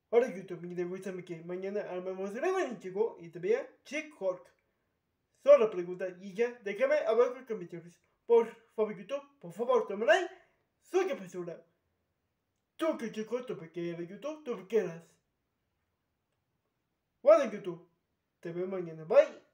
Hola YouTube, mi gusta que mañana armamos el chico y te vea Chick Hulk. Solo pregunta y ya, déjame abajo en comentarios. Por favor YouTube, por favor toma like, soy que basura. Tú que chico, tú que quieras YouTube, tú que quieras. Bueno YouTube, te veo mañana, bye.